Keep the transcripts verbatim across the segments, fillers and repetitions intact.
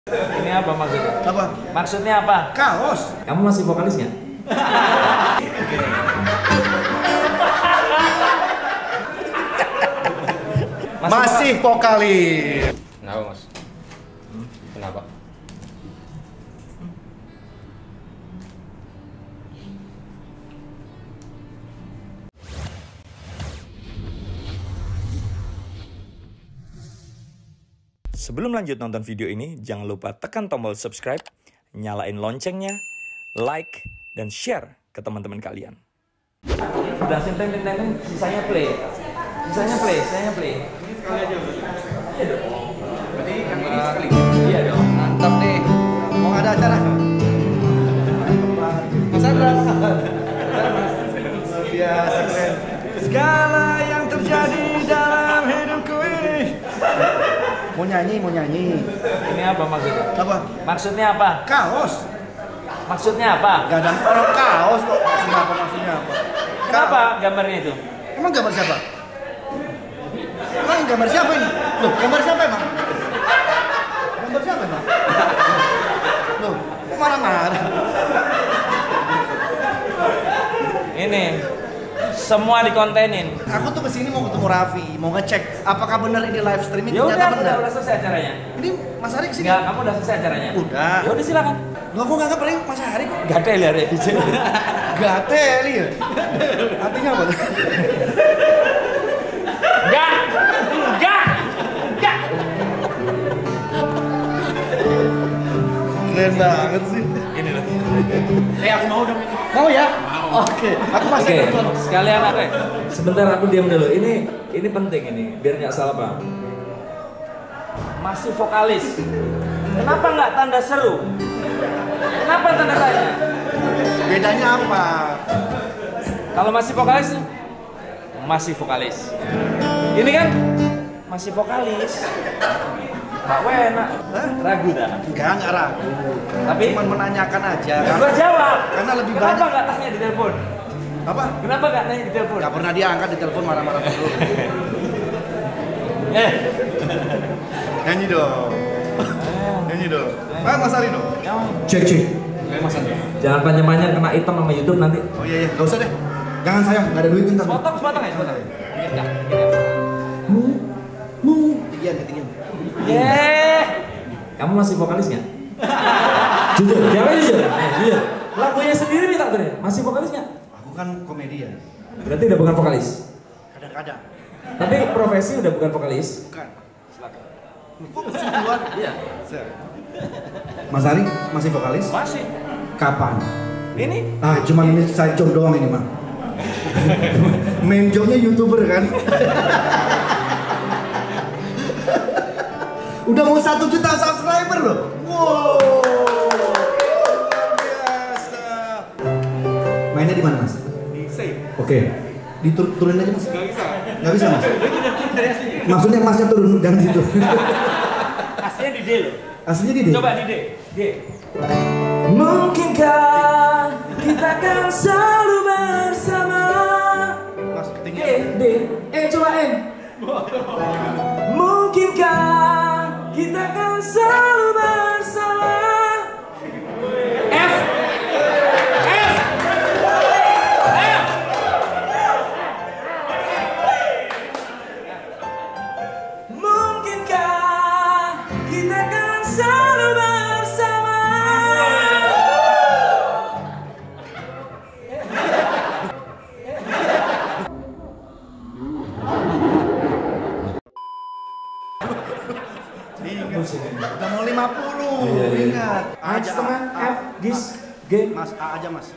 Ini apa maksudnya? Apa? Maksudnya apa? Kaos. Kamu masih vokalis nggak? Masih, masih vokalis. Kenapa mas? Hmm? Kenapa? Sebelum lanjut nonton video ini, jangan lupa tekan tombol subscribe, nyalain loncengnya, like, dan share ke teman-teman kalian. Udah sinteng teng sisanya play. Sisanya play, sisanya play. Ini sekali aja berarti. Iya dong. Berarti yang ini sekali. Iya dong. Mantap nih. Mau ada acara? Mas Andra. Biasa keren. Segala yang terjadi dalam hidupku ini. Mau nyanyi, mau nyanyi. Ini apa maksudnya? Apa? Maksudnya apa? Kaos. Maksudnya apa? Gak ada orang kaos kok. Maksudnya apa? Maksudnya apa? Kenapa gambarnya itu? Emang gambar siapa? Emang gambar siapa ini? Loh, gambar siapa emang? Gambar siapa emang? Loh, kok marah-marah? Ini semua dikontenin. Aku tuh kesini mau ketemu Raffi, mau ngecek apakah benar ini live streaming. Ya udah, ternyata udah, benar. udah selesai acaranya. Ini Mas Hari kesini? Enggak, kamu udah selesai acaranya? Udah. Ya udah silakan. Loh, aku nggak ngeprank Mas Hari kok. Gatel ya, Rek. Gatel ya? Artinya apa? Enggak. Enggak. Enggak. Keren banget sih. Ini loh. Eh, aku mau dong ini. Mau ya? Mau. Oke, aku masih Oke, nonton. sekalian apa? Sebentar aku diam dulu. Ini ini penting ini, biar nggak salah paham. Masih vokalis. Kenapa nggak tanda seru? Kenapa tanda tanya? Bedanya apa? Kalau masih vokalis, masih vokalis. Ini kan masih vokalis. Pak Wena, ragu dah. Enggak, enggak ragu. Tapi Cuman menanyakan aja. ya gua jawab. Karena lebih Kenapa banyak. nggak tanya di telepon? Apa? Kenapa nggak tanya di telepon? Gak pernah diangkat di telepon, marah-marah terus. Eh, Nyanyi dong. Nyanyi dong. Ah, Mas Ari dong. Cek cek. Mas Ari. jangan panjang-panjang kena hitam sama YouTube nanti. Oh iya iya, enggak usah deh. Jangan sayang, enggak ada duit ntar. Sepotong, sepotong ya, sepotong. Enggak, Mu mu iya ketinggian. Yeay. Kamu masih vokalis nggak? Jujur, jawab jujur. Eh, jujur. Lagunya sendiri minta tuh, masih vokalis nggak? Aku kan komedian. Berarti udah bukan vokalis. Kadang-kadang. Tapi profesi udah bukan vokalis. Bukan. Silakan. Kok mesti keluar? Iya. Mas Ari masih vokalis? Masih. Kapan? Ini Ah, cuman ini side job doang ini mah. Main jobnya YouTuber kan? Udah mau satu juta subscriber loh. Wow. Biasa. Mainnya di mana mas? Di save. Oke. Diturunin aja mas. Gak bisa. Nggak bisa mas. Maksudnya masnya turun dan gitu. aslinya di D loh. Aslinya di D. Coba di D. D. Mungkinkah kita akan selalu bersama? Mas D, ketinggian. D. Eh, coba N. Mungkinkah kita akan selalu bersama? F. F. F. Mungkinkah kita akan selalu bersama? Udah mau lima puluh. Iya, iya. Ingat. A setengah, A, F, gis, G. Mas A aja mas.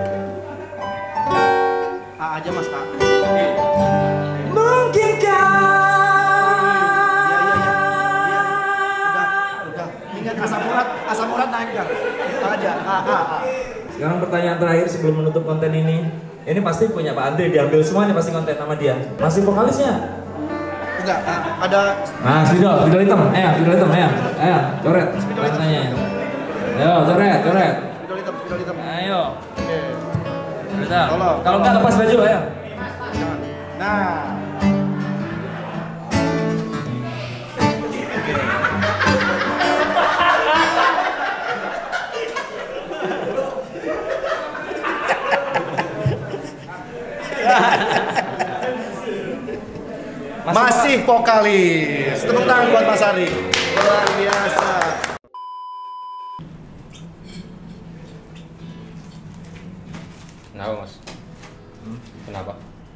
A aja mas A. Mungkinkah? Iya iya iya. Udah udah. Ingat asam urat asam urat naik dah. A aja. A A A. Sekarang pertanyaan terakhir sebelum menutup konten ini. Ini pasti punya Pak Andre, diambil semuanya pasti konten sama dia. Masih vokalisnya? Enggak, A, ada. Nah, spidol, spidol hitam. Ayo, spidol hitam, ayo. Ayo, coret. Tanya. Ayo, coret, coret. Spidol hitam, spidol hitam. Ayo. Oke. Coret. Tolong, Kalau enggak lepas baju, ayo. Jangan. Nah. Oke. masih vokalis. Tepuk tangan buat Mas Ari. Luar biasa. Kenapa mas? Hmm? Kenapa?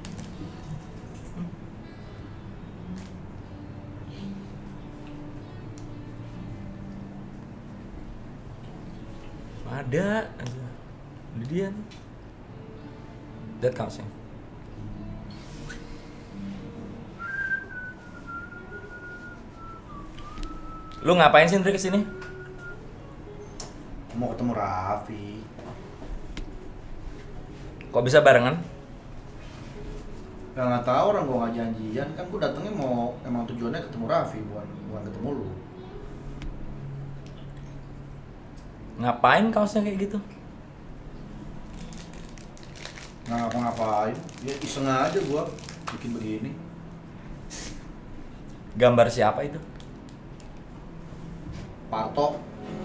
Ada aja. Dia nih. That counts ya. Lu ngapain sih Ndri kesini? Mau ketemu Raffi. Kok bisa barengan? Ya nggak tahu, orang gua nggak janjian kan, gua datengnya mau emang tujuannya ketemu Raffi, bukan bukan ketemu lu. Ngapain kaosnya kayak gitu? Nggak ngapa-ngapain, ya iseng aja gua bikin begini. Gambar siapa itu? Parto.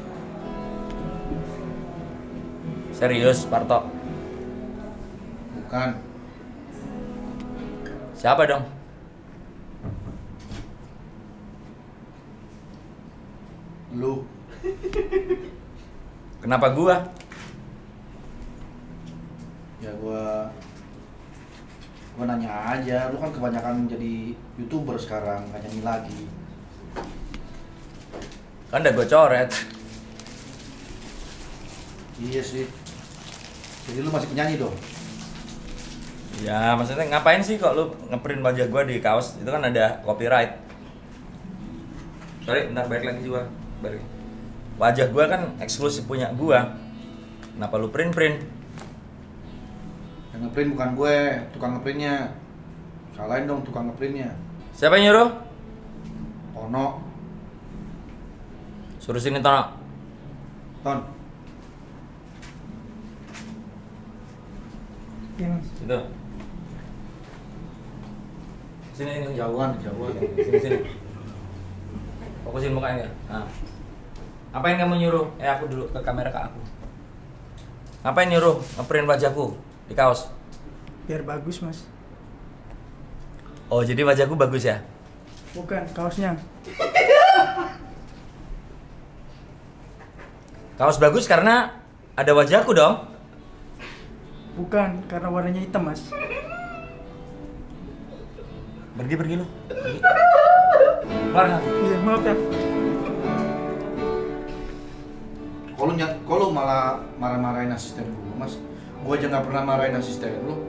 Serius, Parto? Bukan. Siapa dong? Lu. Kenapa gua? Ya gua gua nanya aja, lu kan kebanyakan jadi YouTuber sekarang, nggak nyanyi lagi. Kan udah gua coret. Iya sih. Jadi lu masih penyanyi dong? Ya, maksudnya ngapain sih kok lu ngeprint wajah gua di kaos? Itu kan ada copyright. Sorry, bentar balik lagi juga. Balik. Wajah gua kan eksklusif punya gua. Kenapa lu print-print? Yang ngeprint bukan gue, tukang ngeprintnya. Salahin dong tukang ngeprintnya. Siapa yang nyuruh? Ono. Suruh sini Tono. Ton. Iya mas. Itu. Sini ini Kejauhan, kejauhan. Sini sini. Fokusin mukanya ya. Nah. Apa yang kamu nyuruh? Eh aku dulu ke kamera ke aku. Apa yang nyuruh ngeprint wajahku di kaos? Biar bagus mas. Oh jadi wajahku bagus ya? Bukan, kaosnya. Kaos bagus karena ada wajahku dong. Bukan, karena warnanya hitam mas. Pergi pergi lu. Pergi. Keluar nggak? Iya maaf ya. Kalau nyat, kalau malah marah-marahin asisten gue, mas. Gue aja nggak pernah marahin asisten lu.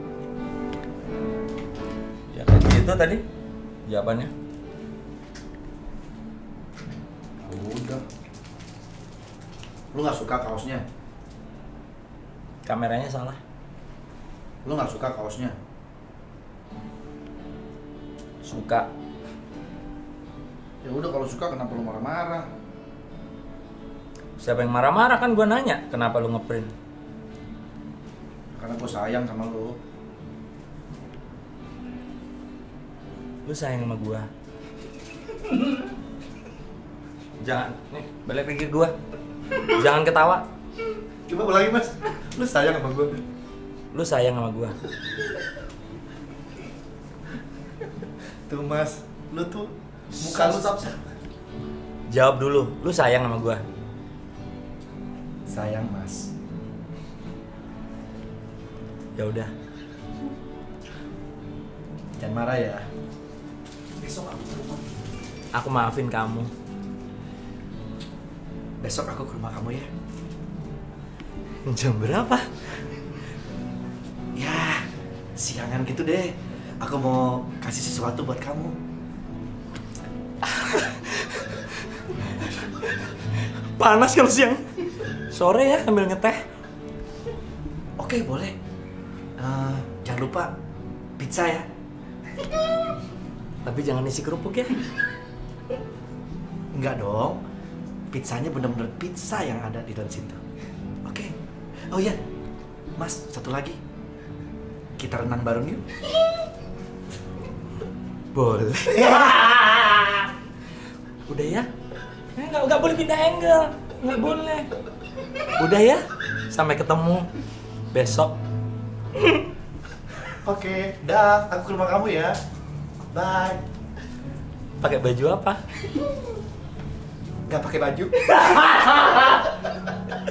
Ya kayak gitu tadi jawabannya. Ya udah. Lu nggak suka kaosnya? Kameranya salah. Lu nggak suka kaosnya? Suka. Ya udah, kalau suka kenapa lu marah-marah? Siapa yang marah-marah, kan gua nanya kenapa lu ngeprint? Karena gue sayang sama lu. Lu sayang sama gua. Jangan, nih balik lagi ke gua. Jangan ketawa. Coba ulangi mas. Lu sayang sama gue. Lu sayang sama gua. Tuh mas, lu tuh muka lu sap. Jawab dulu, lu sayang sama gua. Sayang mas. Ya udah. Jangan marah ya. Besok aku ke rumah. Aku maafin kamu. Besok aku ke rumah kamu ya. Jam berapa? Ya, siangan gitu deh. Aku mau kasih sesuatu buat kamu. Panas kalau siang. Sore ya sambil ngeteh. Oke, boleh. Uh, jangan lupa pizza ya. Tapi jangan isi kerupuk ya. Enggak dong. Pizzanya bener-bener pizza yang ada di dalam situ. Oke. Oh iya, Mas, satu lagi. Kita renang bareng yuk. Boleh. Udah ya? Eh, nggak nggak boleh pindah angle. Nggak boleh. Udah ya? Sampai ketemu besok. Oke, dah. Aku ke rumah kamu ya. Bye. Pakai baju apa? Gak pakai baju.